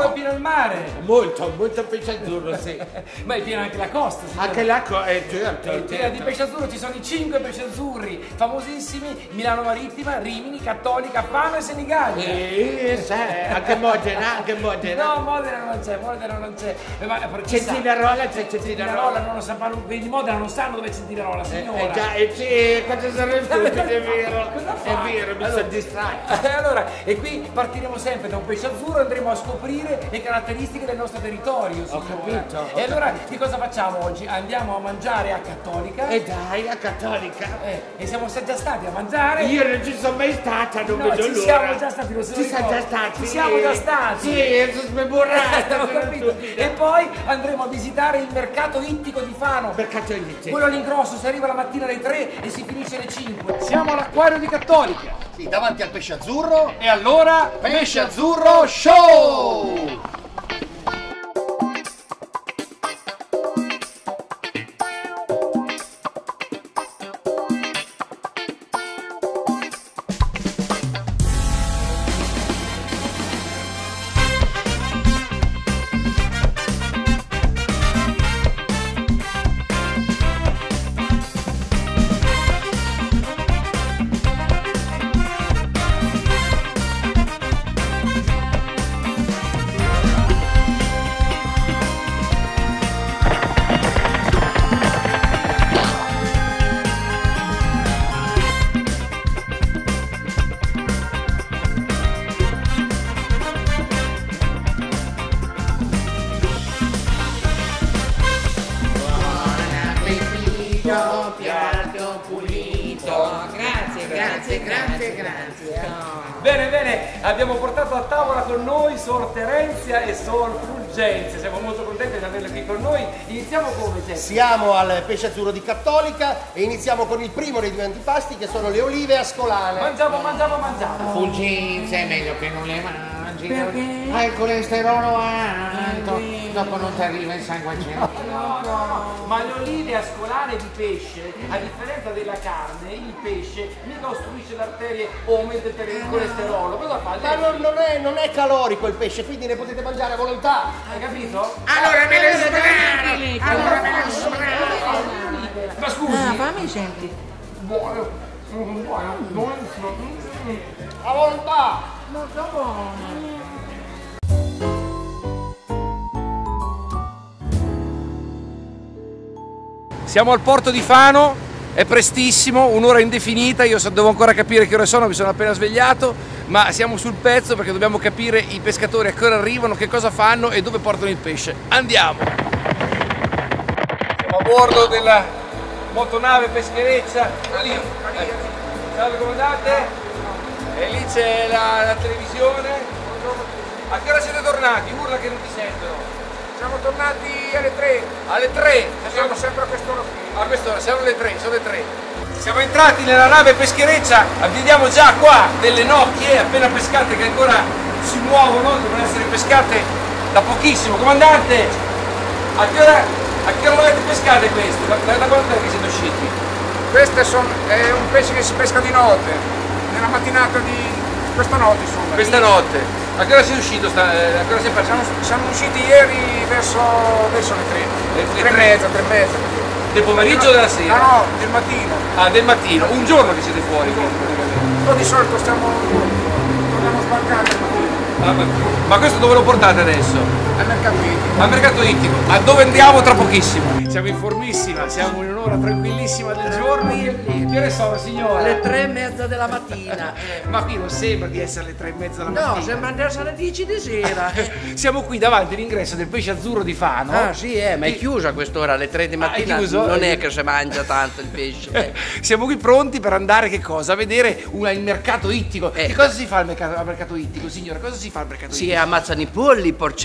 è pieno il mare. Molto pesce azzurro, sì. Ma è piena anche la costa, signore. Anche l'acqua è certo. È piena di pesce azzurro, ci sono i 5 pesci azzurri famosissimi: Milano Marittima, Rimini, Cattolica, Fano e Senigallia. Anche Modena, No, Modena non c'è. Ma Centinerola, c'è Centinerola, non lo sanno, quelli di Modena non sanno dove è Centinerola, signora. Quanto sarebbe stupido, è vero. È vero, mi sono distratto. Allora, e qui partiremo sempre da un pesce azzurro e andremo a scoprire le caratteristiche del nostro territorio, signora. Ho capito. E allora, che cosa facciamo oggi? Andiamo a mangiare a Cattolica. E dai, la Cattolica. E siamo già stati a mangiare. Io non ci sono mai stata, non vedo l'ora. Ci siamo già stati, lo so. Ci siamo già stati. Ci siamo già stati. Sì, sono smemorata. Ho capito. E poi andremo a visitare il mercato ittico di Fano. Mercato ittico. Quello all'ingrosso, si arriva la mattina alle 3 e si finisce alle 5. Siamo all'acquario di Cattolica. Sì, davanti al pesce azzurro. E allora, Pesce Azzurro Show! Piatto pulito. Grazie. Bene, abbiamo portato a tavola con noi Sor Terenzia e Sor Fulgenzia. Siamo molto contenti di averle qui con noi. Iniziamo come c'è? Siamo al pesce azzurro di Cattolica e iniziamo con il primo dei due antipasti che sono le olive ascolane. Mangiamo. Fulgenzia è meglio che non le mangi. Perché? Hai il colesterolo alto, dopo non ti arriva il sangue al cervello. No, ma le olive ascolane di pesce, a differenza della carne, il pesce mica ostruisce le arterie o aumenta il colesterolo. Cosa fa? Ma non è calorico il pesce, quindi ne potete mangiare a volontà. Hai capito? Allora me le sbrano. Ma scusi. Fammi senti. Buono, buonissimo. A volontà. Molto buono. Siamo al porto di Fano, è prestissimo, un'ora indefinita, io devo ancora capire che ore sono, mi sono appena svegliato, ma siamo sul pezzo perché dobbiamo capire i pescatori a che ora arrivano, che cosa fanno e dove portano il pesce. Andiamo! Siamo a bordo della motonave peschereccia. Salve comandante! E lì c'è la televisione. A che ora siete tornati? Urla che non ti sentono. Siamo tornati alle 3. Alle 3. Siamo sempre a quest'ora qui. A quest'ora, siamo alle 3, sono le 3. Siamo entrati nella nave peschereccia, vediamo già qua delle nocchie appena pescate che ancora si muovono, devono essere pescate da pochissimo. Comandante, a che ora volete pescate queste? Da quanto è che siete usciti? È un pesce che si pesca di notte, nella mattinata di questa notte insomma. Questa notte. A che ora sei uscito? A che ora sei perso? Siamo usciti ieri verso le 3. 3 e mezza. Del pomeriggio o della sera? No, del mattino. Ah, del mattino. Un giorno che siete fuori. Noi di solito dobbiamo sbarcare al mattino. Ma questo dove lo portate adesso? Al mercato ittico. Al mercato ittico, a dove andiamo tra pochissimo. Siamo in formissima, siamo in un'ora tranquillissima del giorno. Che ore sono, signora? Le 3:30 della mattina. Ma qui non sembra di essere le 3:30 della mattina. No, sembra di essere alle 10 di sera. Siamo qui davanti all'ingresso del pesce azzurro di Fano. Ah sì, ma è chiuso a quest'ora, alle 3 di mattina. è chiuso? Non è che si mangia tanto il pesce. Siamo qui pronti per andare che cosa? A vedere il mercato ittico. Che cosa si fa al mercato ittico, signora? Cosa si fa al mercato ittico? Si ammazzano i polli, i porcelli,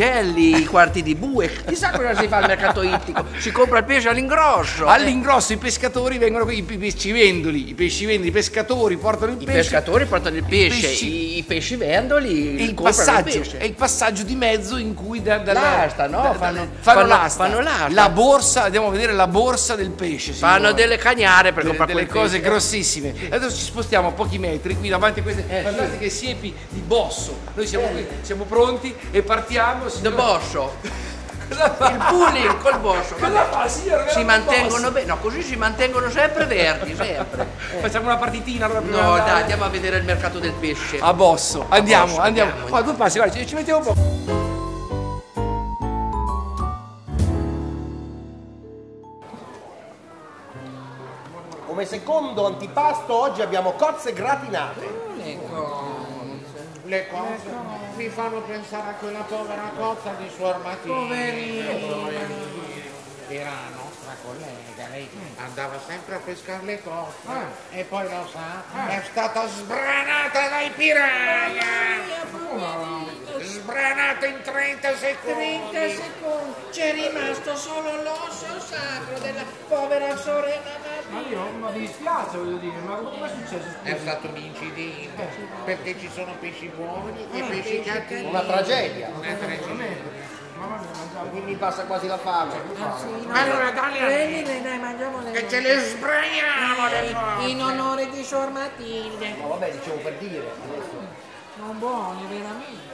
lì i quarti di bue. Chissà cosa si fa al mercato ittico. Si compra il pesce all'ingrosso. All'ingrosso i pescatori vengono qui, i pescivendoli, i pescatori portano il pesce. I pescatori portano il pesce, pesci- i pescivendoli E il comprano il passaggio, pesce. è il passaggio di mezzo in cui L'asta, no? fanno l'asta. fanno l'asta. La borsa, andiamo a vedere la borsa del pesce. Fanno signore. delle cagnare per comprare delle quel cose pesce. grossissime. Adesso ci spostiamo a pochi metri qui davanti a queste fantastiche siepi di Bosso. Noi siamo qui, siamo pronti e partiamo. De signore. Boscio. Cosa fa? Il bullying col Boscio. Cosa fa, signore? Si Guarda il mantengono Bosso. bene, no, così si mantengono sempre verdi, sempre. Facciamo una partitina allora prima di No, andare. dai, andiamo a vedere il mercato del pesce. A Bosso. Andiamo, Bosso, andiamo. andiamo. Guarda, tu passi, guarda, ci mettiamo un po'. Come secondo antipasto oggi abbiamo cozze gratinate. Le cose mi fanno pensare a quella povera cozza di Suor Matilde. Poverino. Era nostra collega, lei andava sempre a pescare le cozze e poi lo sa, è stata sbranata dai piranha. Sbranata in 30 secondi. 30 secondi, c'è rimasto solo l'osso sacro della povera sorella Matilde. Ma mi dispiace, voglio dire, ma come è successo? È stato un incidente, perché ci sono pesci buoni e pesci cattivi. Una tragedia. Una tragedia. Mi passa quasi la fame. Allora dai, Prendi, dai, mangiamole. che ce le sbraniamo le cose. In onore di Suor Matilde. Ma vabbè, dicevo per dire. Adesso. Sono buoni, veramente.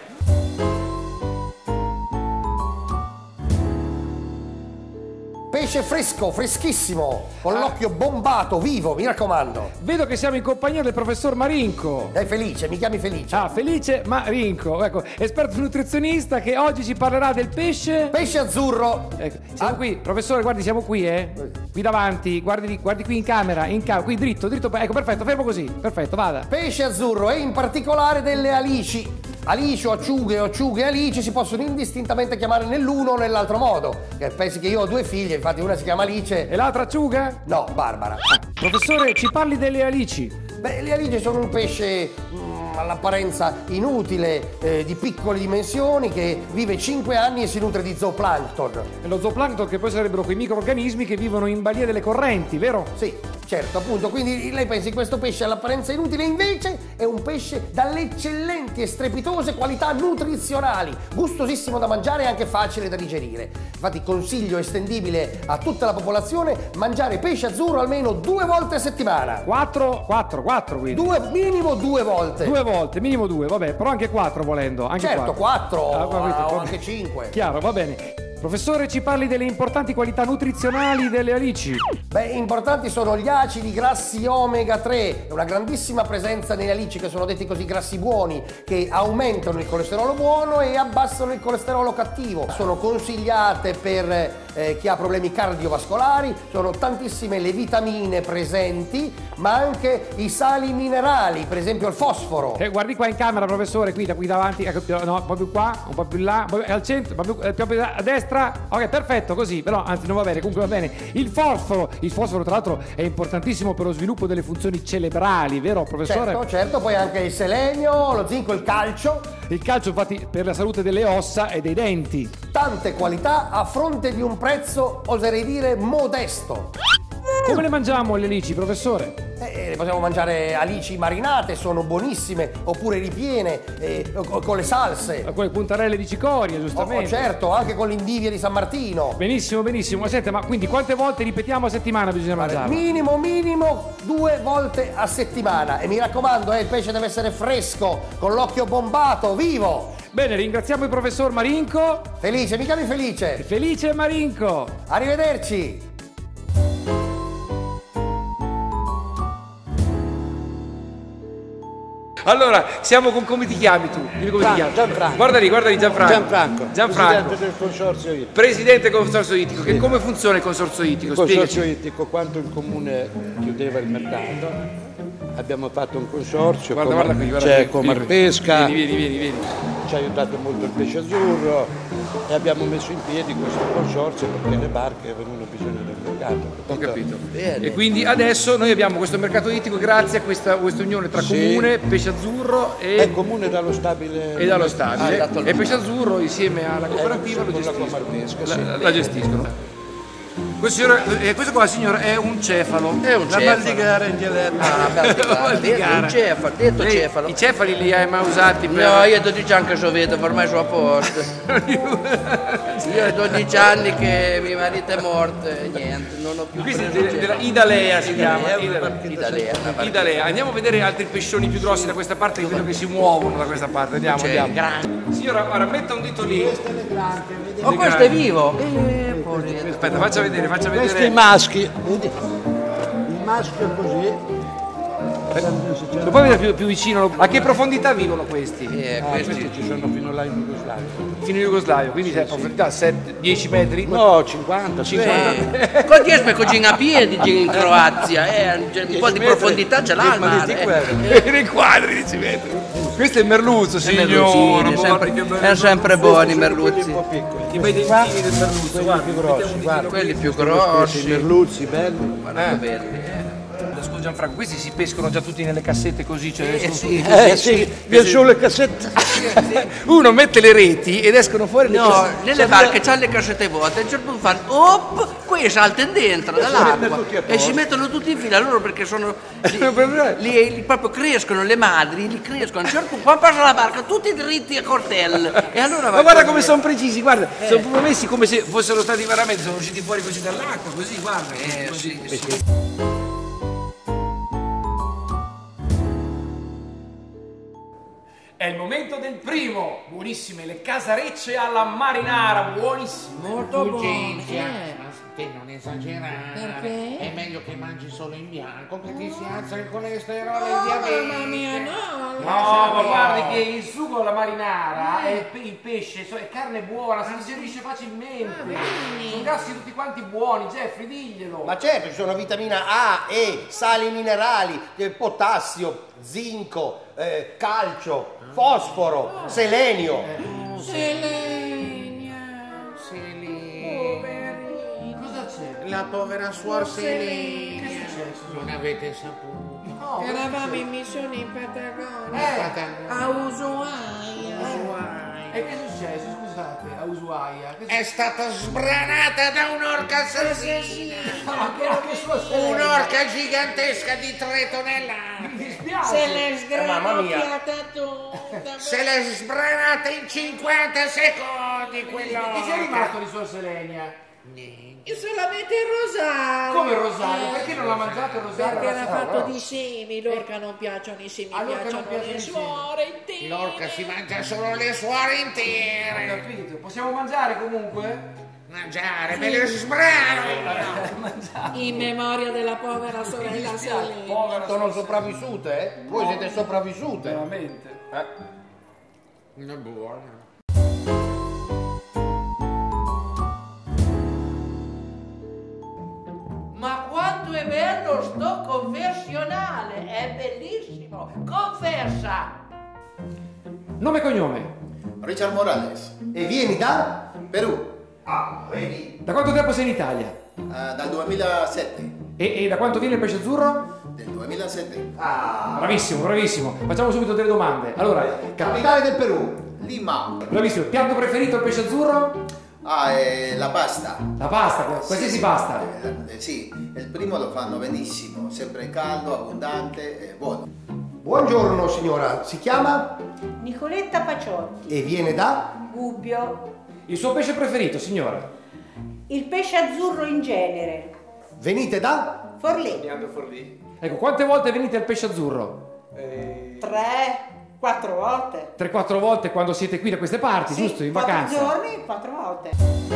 Pesce fresco, freschissimo, con l'occhio bombato, vivo, mi raccomando. Vedo che siamo in compagnia del professor Marinco. Dai Felice, mi chiami Felice. Ah, Felice Marinco, ecco, esperto nutrizionista che oggi ci parlerà del pesce. Pesce azzurro. Ecco, siamo qui, professore, guardi, siamo qui, qui davanti, guardi qui in camera, qui dritto, ecco, perfetto, fermo così, perfetto, vada. Pesce azzurro e in particolare delle alici. Alici o acciughe e alici si possono indistintamente chiamare nell'uno o nell'altro modo. Che pensi che io ho due figlie, infatti una si chiama Alice. E l'altra acciuga? No, Barbara. Professore, ci parli delle alici. Beh, le alici sono un pesce all'apparenza inutile, di piccole dimensioni, che vive 5 anni e si nutre di zooplancton. E lo zooplancton, che poi sarebbero quei microrganismi che vivono in balia delle correnti, vero? Sì, certo, appunto, quindi lei pensi che questo pesce all'apparenza inutile, invece è un pesce dalle eccellenti e strepitose qualità nutrizionali, gustosissimo da mangiare e anche facile da digerire. Infatti consiglio estendibile a tutta la popolazione mangiare pesce azzurro almeno 2 volte a settimana. 4 quindi. Minimo 2 volte. 2 volte, minimo 2, vabbè, però anche 4 volendo. Anche Certo, 4 capito, o anche 5. Chiaro, va bene. Professore, ci parli delle importanti qualità nutrizionali delle alici. Beh, importanti sono gli acidi grassi omega 3, una grandissima presenza nelle alici, che sono detti così grassi buoni, che aumentano il colesterolo buono e abbassano il colesterolo cattivo. Sono consigliate per chi ha problemi cardiovascolari, sono tantissime le vitamine presenti, ma anche i sali minerali, per esempio il fosforo. Guardi qua in camera, professore, qui davanti, ecco, no, un po' più qua, un po' più là, un po' al centro, più a destra. Ok, perfetto, così, però anzi non va bene, comunque va bene. Il fosforo tra l'altro è importantissimo per lo sviluppo delle funzioni cerebrali, vero professore? Certo, poi anche il selenio, lo zinco, il calcio. Il calcio infatti per la salute delle ossa e dei denti. Tante qualità a fronte di un prezzo, oserei dire, modesto. Come le mangiamo le alici, professore? Le possiamo mangiare alici marinate, sono buonissime, oppure ripiene, con le salse. Con le puntarelle di cicoria, giustamente. Certo, anche con l'indivia di San Martino. Benissimo. Senta, ma quindi quante volte ripetiamo a settimana bisogna mangiarlo? Minimo 2 volte a settimana. E mi raccomando, il pesce deve essere fresco, con l'occhio bombato, vivo. Bene, ringraziamo il professor Marinco. Felice, mi chiami Felice. Felice Marinco. Arrivederci. Allora, siamo con, come ti chiami tu? Dimmi come ti chiami. Gianfranco. Guarda lì, Gianfranco. Presidente del consorzio ittico. Presidente del consorzio ittico. Che come funziona il consorzio ittico? Il consorzio Spiegaci. ittico, quando il comune chiudeva il mercato, abbiamo fatto un consorzio Guarda qui, guarda c'è qui. Comarpesca, Vieni. ci ha aiutato molto il pesce azzurro e abbiamo messo in piedi questo consorzio perché le barche avevano bisogno del mercato. Ho capito. Bene. E quindi adesso noi abbiamo questo mercato ittico grazie a questa unione tra Sì. comune, pesce azzurro È comune dallo stabile. e dallo stabile. Ah, E pesce azzurro insieme alla cooperativa lo con la gestiscono. Comarpesca, sì. La gestiscono. Questo qua, signore, è un cefalo. È un La cefalo. Valdigara in dialetto. Ah, Val di Gara. un cefalo, detto Lei cefalo. I cefali li hai mai usati per... No, io ho 12 anni che sono vedovo, ormai sono a posto. Io ho 12 anni che mio marito è morto e niente, non ho più Questa è preso della Idalea si chiama. Idalea. Idalea. Andiamo a vedere altri pescioni più grossi da questa parte che vedo che si muovono da questa parte. Andiamo. Signora, ora metta un dito lì. Oh, questo è vivo! Aspetta, faccia vedere. Questi maschi. Vedi? Il maschio è così. Lo puoi vedere più vicino? A che profondità vivono questi? Questi ci sono fino là in Jugoslavia. Fino in Jugoslavia, quindi c'è profondità 10 metri? No, 50. 50. Con 10 così a piedi in Croazia, un po' di profondità ce l'ha il mare. Nei quadri 10 metri. Questo è il merluzzo, signora. Merluzzini, è sempre buoni i merluzzi. Un po' piccoli. I bei dentini del merluzzo, guarda. Più grossi, guarda. Quelli più I grossi. merluzzi belli. Guarda belli. Scusa Gianfranco, questi si pescano già tutti nelle cassette così, cioè escono sì. tutti Sì, via solo le cassette. Uno mette le reti ed escono fuori le No, cassette. nelle barche c'hanno le cassette vuote, a un certo punto fanno op, qui saltano dentro dall'acqua tutti a e si posto. mettono tutti in fila loro perché sono li proprio crescono le madri, li crescono. A un certo punto quando passa la barca tutti dritti a cortelle e allora Ma guarda come sono precisi, guarda, sono proprio messi come se fossero stati veramente, sono usciti fuori così dall'acqua, così, guarda. sì. È il momento del primo, buonissime, le casarecce alla marinara, buonissime. Molto buono. Fulgenzia, ma te non esagerare. Perché? È meglio che mangi solo in bianco, che ti si alza il colesterolo e il Oh, diabete. mamma mia, no! No, ma guardi che il sugo alla marinara è il pesce, è carne buona, si digerisce facilmente. Sono grassi tutti quanti buoni, Jeffrey, diglielo. Ma certo, ci sono vitamina A, E, sali minerali, potassio, zinco, calcio, fosforo, selenio. Selenia! Selenia. Cosa c'è? La povera suor Selenia. Che è successo? Non avete saputo. Eravamo in missione in Patagonia. A Ushuaia. E che è successo, scusate, a Ushuaia? È stata sbranata da un'orca assassina. Anche sua Un'orca gigantesca di 3 tonnellate. Mi dispiace. Se l'è mamma mia. sgranocchiata tutta. Se l'è sbranata in 50 secondi Chi c'è quell'orca. rimasto di sua Selenia? Io solamente il rosario. Come il rosario? Perché non l'ha mangiato il rosario? Perché era fatto di semi, l'orca non piacciono i semi, All'orca non piacciono piacciono le i semi. suore intere. L'orca si mangia solo le suore Ho intere. capito, possiamo mangiare comunque? Mangiare, me le sbrano. In memoria della povera sorella Selenia. Povera Sono sopravvissute, eh? Voi siete sopravvissute. veramente. Una buona. Ma quanto è bello sto confessionale, è bellissimo, confessa! Nome e cognome? Richard Morales, E vieni da? Perù, Ah, vedi? Da quanto tempo sei in Italia? dal 2007. E da quanto viene il pesce azzurro? Del 2007. Bravissimo, bravissimo. Facciamo subito delle domande. Allora, Capitale del Perù. Lima. bravissimo. Piatto preferito il pesce azzurro? La pasta. La pasta, qualsiasi Sì, pasta. sì, il primo lo fanno benissimo, sempre caldo, abbondante e buono. Buongiorno signora, si chiama? Nicoletta Paciotti, E viene da? Gubbio, Il suo pesce preferito, signora? il pesce azzurro in genere, Venite da? Forlì, Ecco, quante volte venite al pesce azzurro? 3-4 volte. 3-4 volte quando siete qui da queste parti, Sì, giusto? In 4 vacanza? giorni, 4 volte.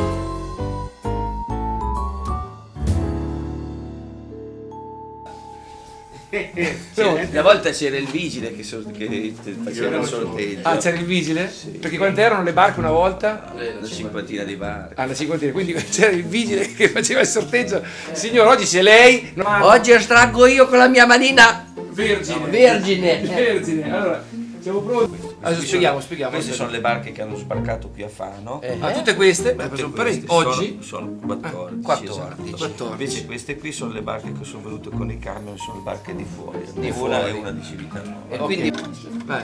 Una volta c'era il vigile che faceva il sorteggio. Ah, c'era il vigile? Perché quante erano le barche una volta? Una cinquantina di bar. Ah, una cinquantina, quindi c'era il vigile che faceva il sorteggio. Signor, oggi c'è lei. Oggi estraggo io con la mia manina Vergine. Allora, siamo pronti? Allora, spieghiamo. Queste sono le barche che hanno sbarcato qui a Fano. Tutte queste? Sono parecchie. Oggi? Sono 14. 14. Esatto. Invece queste qui sono le barche che sono venute con i camion, sono le barche di fuori. Di una fuori. e una di Civitanova. E quindi Vai.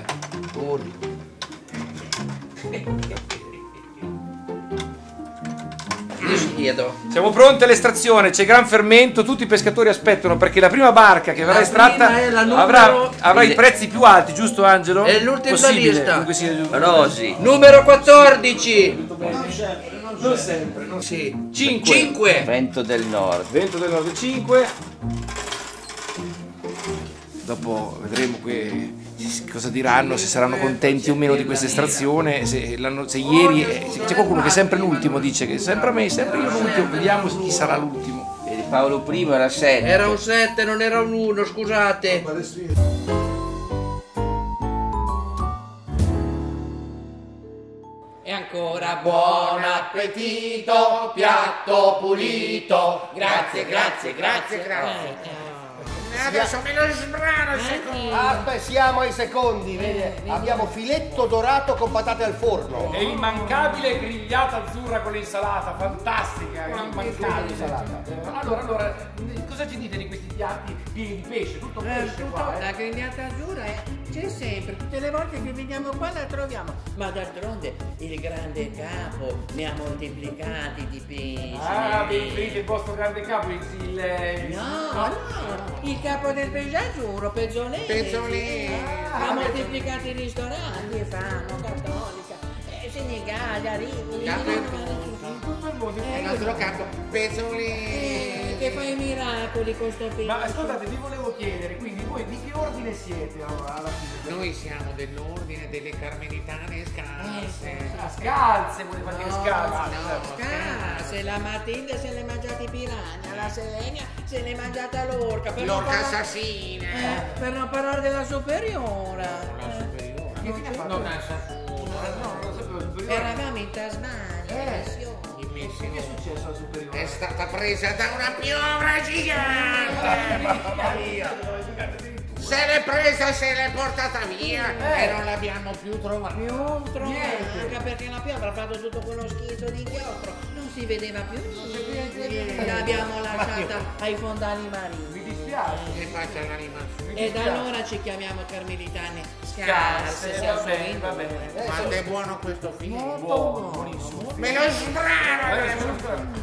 io ci chiedo. Siamo pronti all'estrazione, c'è gran fermento, tutti i pescatori aspettano perché la prima barca che verrà estratta prima è la numero- avrà i prezzi più alti, giusto Angelo? È l'ultima Possibile, lista. comunque sia giusto. Rosi. Numero 14. Non sempre. Sì. 5. Vento del Nord. Vento del Nord 5. Dopo vedremo cosa diranno, se saranno contenti o meno di questa estrazione, se ieri c'è qualcuno che è sempre l'ultimo, dice che sempre a me, sempre io l'ultimo, vediamo chi sarà l'ultimo. Vedi, Paolo I era 7. Era un 7, non era un 1, scusate. E ancora buon appetito, piatto pulito. Grazie. Adesso me lo sbrano il secondo. Aspetta, siamo ai secondi, vedi? Abbiamo filetto dorato con patate al forno. E immancabile grigliata azzurra con l'insalata, fantastica, immancabile. Allora, cosa ci dite di questi piatti pieni di pesce? Tutto pesce qua, La grigliata azzurra c'è sempre, tutte le volte che veniamo qua la troviamo. Ma d'altronde il grande capo ne ha moltiplicati di pesci. Ah, il vostro grande capo, Il capo del pesce azzurro, Pezzolini. Ha moltiplicato i ristoranti e fanno Cattolica, Senigallia, Rimini, tutto il mondo. Il nostro capo, Pezzolini. Che fa i miracoli con sto pesce. Ma ascoltate, vi volevo chiedere, quindi voi di che ordine siete alla fine? Noi siamo dell'ordine delle carmelitane scalze. Scalze, voleva dire scalze. Scalze, la Matilde se l'è mangiata i piranha, la Selenia se l'è mangiata l'orca. L'orca assassina. Per non parlare della superiora. Che fine ha fatto? Non sapevo. Eravamo in Tasmania. Che è successo alla superiore? È stata presa da una piovra gigante. Se l'è presa, se l'è portata via e non l'abbiamo più trovata. Anche perché la piovra ha fatto tutto quello schizzo di inchiostro, non si vedeva più niente. L'abbiamo lasciata ai fondali marini. Mi dispiace. Che faccia l'anima su. E da allora ci chiamiamo carmelitane scarse. Va bene. Quanto è buono questo film? Buonissimo. Me lo sbrano!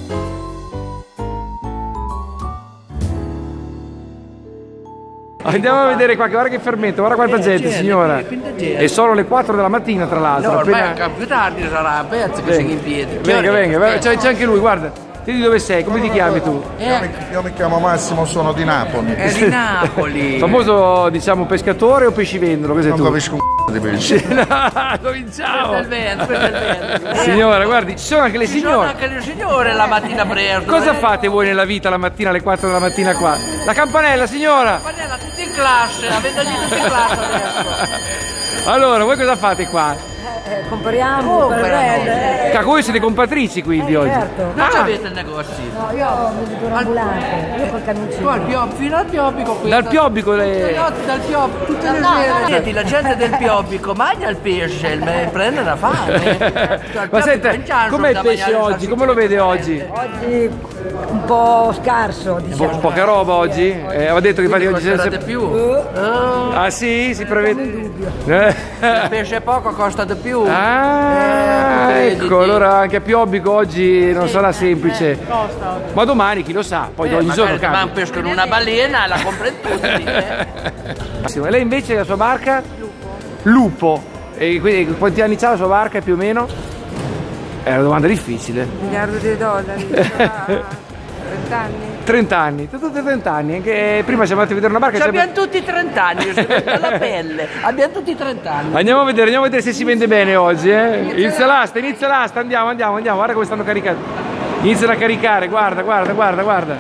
Andiamo a vedere qua, guarda che fermento, guarda quanta gente, signora. È solo le 4 della mattina, tra l'altro. No, ormai anche più tardi sarà, penso che sei in piedi. Venga, c'è anche lui, guarda. Te di dove sei? Come ti chiami tu? Io mi chiamo Massimo, sono di Napoli. È di Napoli. Famoso, diciamo, pescatore o pescivendolo? Cos'è Non tu? capisco un c***o di pesce. Cominciamo! Questo è il vento. Signora, guardi, ci sono anche le Ci sono signore. anche le signore la mattina presto. Cosa fate voi nella vita la mattina alle 4 della mattina qua? La campanella, signora! Campanella, tutti in classe, avete lì tutti in classe adesso. Allora, voi cosa fate qua? Compriamo per bene. Voi siete compatrici quindi oggi? Certo. Non avete il negozio? No, io ho un ambulante, io col camioncino. Fino al Piobbico qui. Dal Piobbico le... Dal Piobbico, tutte le sere. Senti, la gente del Piobbico mangia il pesce, prende la fame. Ma senta, com'è il pesce oggi? Come lo vede oggi? Oggi un po' scarso, diciamo. Poca roba oggi? Aveva detto che infatti oggi costerà di più. Ah sì? Si prevede? Il pesce poco costa di più. Ah, ecco, allora anche a Piobbico oggi non sarà semplice. Ma domani chi lo sa, poi ogni giorno cambia. Ma pescano una balena, la comprano tutti. E lei invece la sua barca? Lupo. E quindi quanti anni c'ha la sua barca più o meno? È una domanda difficile. $1 miliardi. 30 anni. 30 anni, tutti 30 anni. Anche prima siamo andati a vedere una barca. Abbiamo tutti 30 anni, la pelle. Abbiamo tutti 30 anni. Andiamo a vedere se si vende bene oggi. Inizia l'asta, andiamo. Guarda come stanno caricando. Iniziano a caricare, guarda.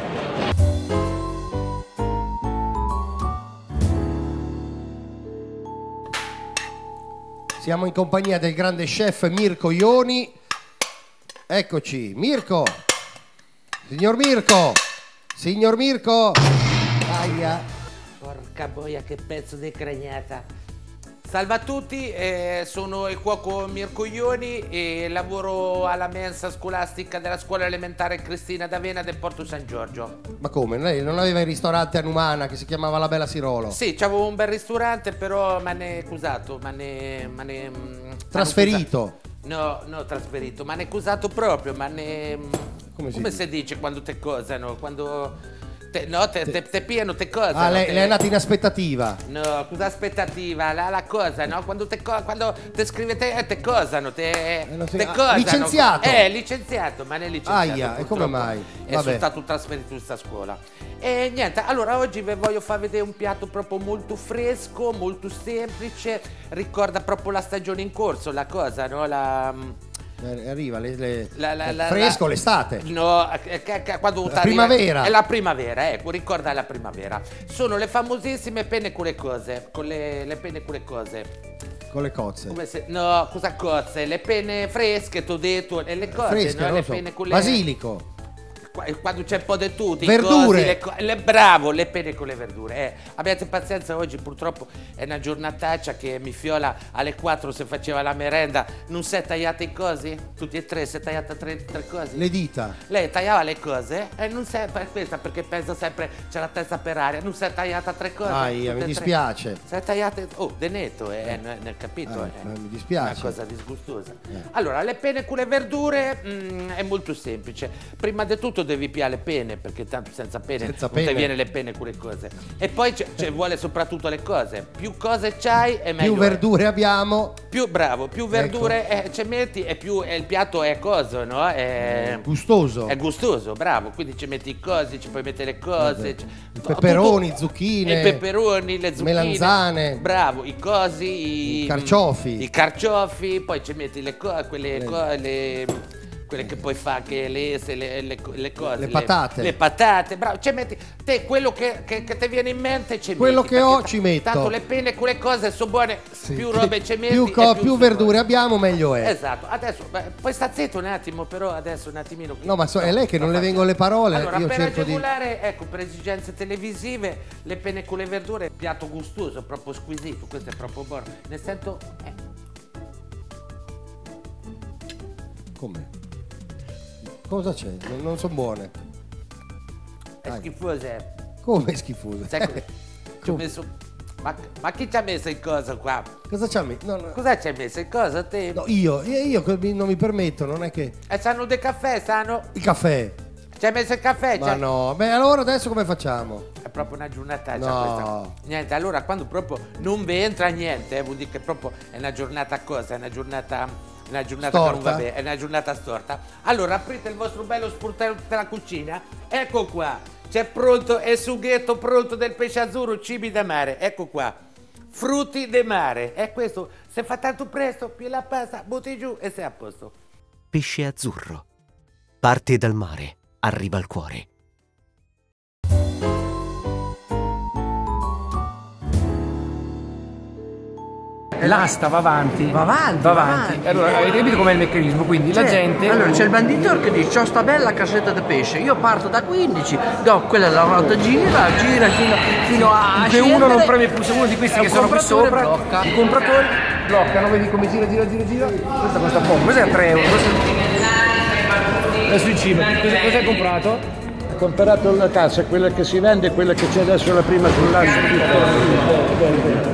Siamo in compagnia del grande chef Mirko Ioni. Eccoci, Mirko. Signor Mirko. Aia. porca boia, che pezzo di cregnata. Salve a tutti, sono il cuoco Mirko Ioni e lavoro alla mensa scolastica della scuola elementare Cristina d'Avena del Porto San Giorgio. Ma come? Lei non aveva il ristorante a Numana che si chiamava La Bella Sirolo? Sì, c'avevo un bel ristorante, però mi hanno accusato, trasferito? No, trasferito, mi hanno accusato proprio, come si dice quando te cosano, quando... te piano, te cosa. Ah, lei è andata in aspettativa. No, cosa aspettativa? La cosa, no? Quando te scrive te cosano, te cosano. Licenziato? Licenziato, ma ne licenziato. Aia, e come mai? Sono stato trasferito in questa scuola. E niente, allora oggi vi voglio far vedere un piatto proprio molto fresco, molto semplice, ricorda proprio la stagione in corso, la cosa, no? Arriva fresco l'estate. No, quando la primavera. È la primavera, ecco, ricorda la primavera. Sono le famosissime penne con le cose, con le penne con le cose. Con le cozze. No, cosa cozze? Le penne fresche, t'ho detto, e le cose, fresche, no? Le penne con le... Basilico. Quando c'è un po' di tutti, verdure, bravo, le penne con le verdure. Abbiate pazienza, oggi purtroppo è una giornataccia che mi fiola alle 4 se faceva la merenda. Non si è tagliate i cosi? Tutti e tre, si è tagliata tre cose? Le dita. Lei tagliava le cose e non si è per questa, perché pensa sempre c'è la testa per aria, non si è tagliata tre cose. Mi dispiace. Si è tagliate, de netto, nel capito. Mi dispiace. Una cosa disgustosa. Allora, le penne con le verdure è molto semplice. Prima di tutto devi piare le penne, perché tanto senza penne non ti viene le penne con le cose. E poi vuole soprattutto le cose. Più cose c'hai e meglio. Più verdure abbiamo. Più verdure ci metti e più il piatto è coso, no? È gustoso. È gustoso, bravo. Quindi ci metti i cosi, ci puoi mettere le cose. I peperoni, zucchine. I peperoni, le zucchine. Melanzane. Bravo, i cosi. I carciofi. I carciofi, poi ci metti le cose, quelle che poi fa che le cose, le patate. Le patate, bravo, ci metti te quello che ti viene in mente, ci quello metti, che ho ci metto. Tanto le penne con le cose sono buone, più robe ci metti più verdure abbiamo meglio è. Esatto. Adesso poi sta zitto un attimo, però adesso un attimino. No, ma è lei che non le vengono le parole. Allora, io per cerco agevolare, ecco, per esigenze televisive, le penne con le verdure, piatto gustoso, proprio squisito, questo è proprio buono. Nel senso come? Cosa c'è? Non sono buone. È schifose. Come schifose? Ci ho messo... Ma chi ci ha messo il coso qua? Cosa ci ha messo? No. Cosa ci hai messo il coso te? No, io non mi permetto, non è che... E sanno del caffè, sanno? Il caffè. Ci hai messo il caffè? Ma no, beh allora adesso come facciamo? È proprio una giornata questa. Niente, allora quando proprio non vi entra niente, vuol dire che proprio è una giornata cosa, è una giornata storta. Che non va bene, è una giornata storta. Allora aprite il vostro bello sportello della cucina, ecco qua, c'è pronto il sughetto pronto del pesce azzurro, cibi da mare, ecco qua, frutti de mare, è questo, se fa tanto presto, più la pasta, butti giù e sei a posto. Pesce azzurro, parte dal mare, arriva al cuore. L'asta va avanti. Allora, avete capito com'è il meccanismo? Quindi la gente... Allora c'è il banditore che dice: c'ho sta bella cassetta di pesce, io parto da 15, do quella la volta gira fino a che uno non preme più, se uno di questi che sono qui sopra, i compratori bloccano, vedi come gira. Questa costa poco, questa è a 3 euro. Adesso in cima, cosa hai comprato? Ho comprato la tassa, quella che si vende e quella che c'è adesso la prima sull'asta.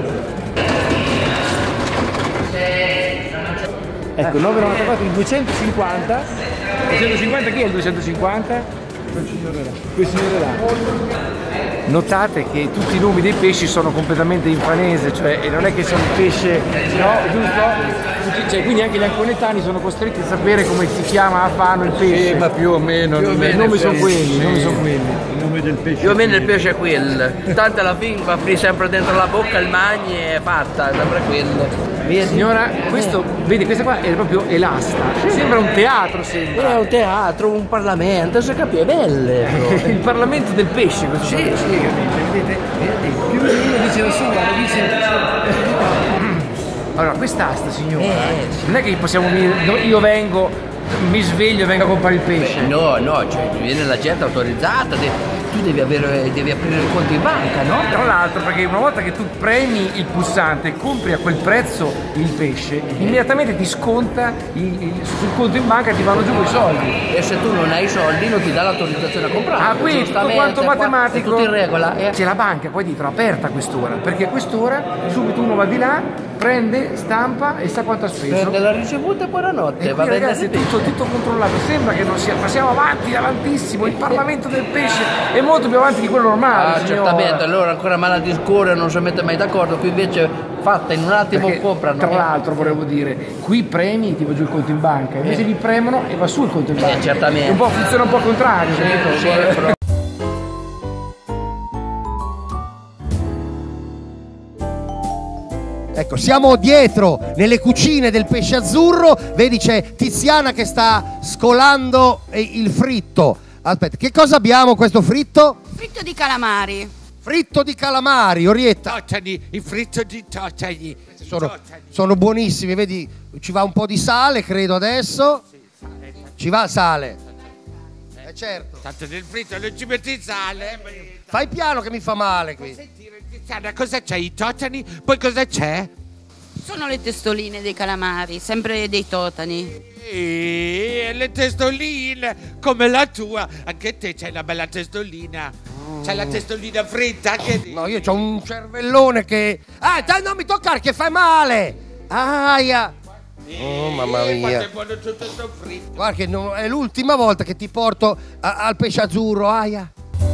Ecco, 9,94, il 250. 250 chi è il 250? Quel signore là. Notate che tutti i nomi dei pesci sono completamente in fanese, cioè non è che sono il pesce, no, giusto? Cioè, quindi anche gli anconetani sono costretti a sapere come si chiama a Fano il pesce. Sì, ma più o meno. I nomi sono quelli, Il nome del pesce. Più o meno il pesce è quello. Tanto alla fine va sempre dentro la bocca, il magni è fatta, è sempre quello. Signora, questo, vedi, questa qua è proprio l'asta. Sembra un teatro, sembra. È un teatro, un parlamento, si capisce, è bello. Il parlamento del pesce, così. Sì, capite? Vedete? Più o meno dice la signora, Allora, quest'asta, signora, non è che possiamo io vengo, mi sveglio e vengo a comprare il pesce. No, cioè viene la gente autorizzata, tu devi aprire il conto in banca, no? Tra l'altro, perché una volta che tu premi il pulsante e compri a quel prezzo il pesce, immediatamente ti sconta sul conto in banca, ti vanno giù quei soldi. E se tu non hai i soldi non ti dà l'autorizzazione a comprare. Ah, quindi tutto quanto matematico. È tutto in regola. C'è la banca poi dietro aperta a quest'ora, perché a quest'ora subito uno va di là, prende, stampa e sa quanto ha speso. Prende la ricevuta e buonanotte. E va qui, bene, ragazzi, è tutto controllato, sembra che non sia, ma siamo avanti, avantissimo, il Parlamento del pesce è molto più avanti di quello normale. Ah, certamente, allora ancora male a discorrere, non si mette mai d'accordo, qui invece fatta in un attimo comprano. Tra l'altro volevo dire, qui premi ti va giù il conto in banca, invece vi premono e va su il conto in banca. Certamente. Un po' funziona un po' al contrario. Ecco, siamo dietro nelle cucine del Pesce Azzurro, vedi c'è Tiziana che sta scolando il fritto. Aspetta, che cosa abbiamo questo fritto? Fritto di calamari. Fritto di calamari, Orietta. Totani, il fritto di totani. Sono buonissimi, vedi, ci va un po' di sale, credo adesso. Ci va sale. Certo. Tanto nel fritto non ci metti sale. Fai piano che mi fa male qui. Tiziana, cosa c'è? I totani? Poi cosa c'è? Sono le testoline dei calamari, sempre dei totani. Le testoline, come la tua. Anche te c'hai una bella testolina. C'hai la testolina fritta anche te. No, io c'ho un cervellone che... Ah, dai, non mi toccare che fai male. Aia. Oh, mamma mia. È buono tutto sto fritto. Guarda che è l'ultima volta che ti porto al Pesce Azzurro, aia.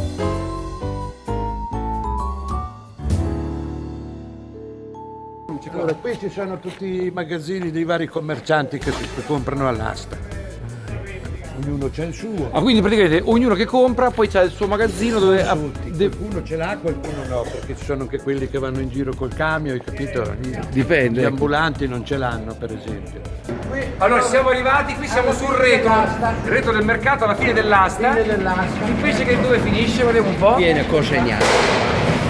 Allora, questi sono tutti i magazzini dei vari commercianti che comprano all'asta. Ognuno c'ha il suo. Ah, quindi praticamente ognuno che compra poi c'ha il suo magazzino dove... Qualcuno ce l'ha, qualcuno no, perché ci sono anche quelli che vanno in giro col camion, hai capito? Dipende. Gli ambulanti non ce l'hanno, per esempio. Allora siamo arrivati, qui siamo sul retro, il retro del mercato alla fine dell'asta. Il pesce che dove finisce, vediamo un po'. Viene consegnato.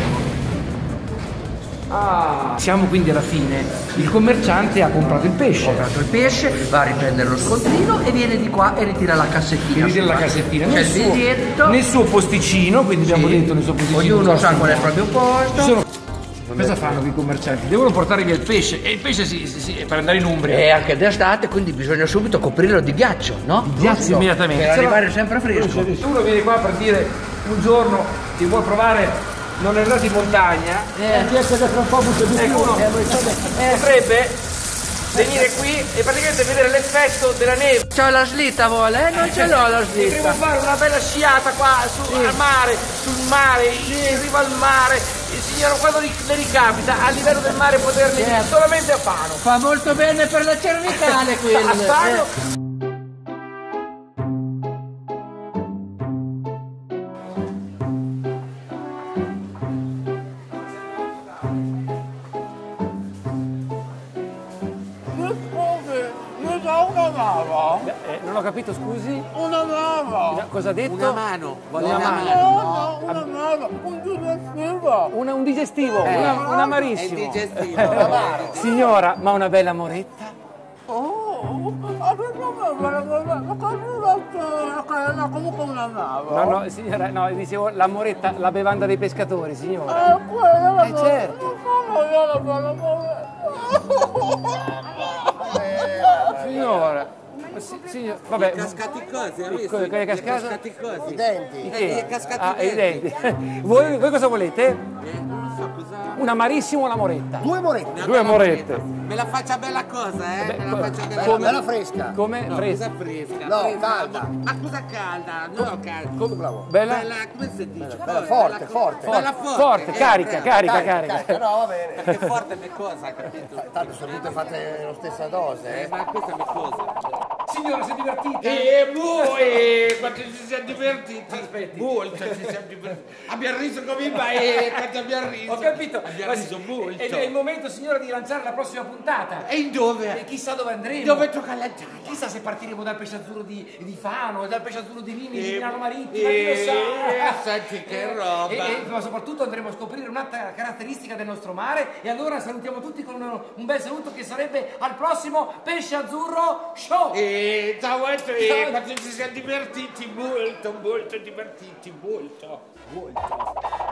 Siamo quindi alla fine, il commerciante ha comprato il pesce. Ha comprato il pesce, va a riprendere lo scontrino e viene di qua e ritira la cassettina. Ritira la cassettina, c'è il biglietto. Nel suo posticino, quindi abbiamo detto nel suo posticino. Ognuno sa qual è il proprio posto. Cosa fanno i commercianti? Devono portare via il pesce e il pesce è per andare in Umbria. È anche d'estate, quindi bisogna subito coprirlo di ghiaccio, no? Di ghiaccio immediatamente. Per arrivare sempre fresco. Uno viene qua per dire un giorno ti vuoi provare. Non è andato in montagna, potrebbe venire qui e praticamente vedere l'effetto della neve. C'ho la slitta vuole? Non ce l'ho la slitta. Potremmo fare una bella sciata qua al mare, sul mare, in riva al mare. Il signore quando le ricapita a livello del mare poterne dire solamente a Fano. Fa molto bene per la cervicale quello. A Fano. Non ho capito, scusi? Una mano! Cosa ha detto? Una mano! Una mano! Una mano! Un digestivo! Un digestivo, un amarissimo! È digestivo! Signora, ma una bella moretta? Comunque una mano! No, signora, no, dicevo la moretta, la bevanda dei pescatori, signora! Certo! Signora! Signor, vabbè, cascati così, hai visto? Che è cascato? Cascati così. I denti. È cascati i denti. Voi cosa volete? Non so cosa. Un amarissimo o una moretta? Due morette. Due morette. Me la faccia bella cosa, Beh, me la faccia bella come bella fresca. Come no, fresca? fresca. No, fresca. calda. Ma cosa calda? No, calda. Come bravo. Bella? Bella, come si dice? Bella forte, forte. Bella Forte, carica. No, va bene. Perché forte è cosa, capito? Tanto sono tutte fatte la stessa dose, Ma questa è cosa. Signora, si è divertita? Quanto ci siamo divertiti? Aspetti. Molto ci siamo divertiti. Abbiamo riso come i quanto abbiamo riso. Ho capito. Abbiamo riso molto. È il momento, signora, di lanciare la prossima puntata. E in dove? E chissà dove andremo. Dove tocca lanciare? Chissà se partiremo dal Pesce Azzurro di Fano, dal Pesce Azzurro di Rimini, di Milano Marittima, chi lo sa. Senti che roba. Ma soprattutto andremo a scoprire un'altra caratteristica del nostro mare. E allora salutiamo tutti con un bel saluto che sarebbe al prossimo Pesce Azzurro Show. Ciao a te, quanto ci siamo divertiti, molto divertiti, molto.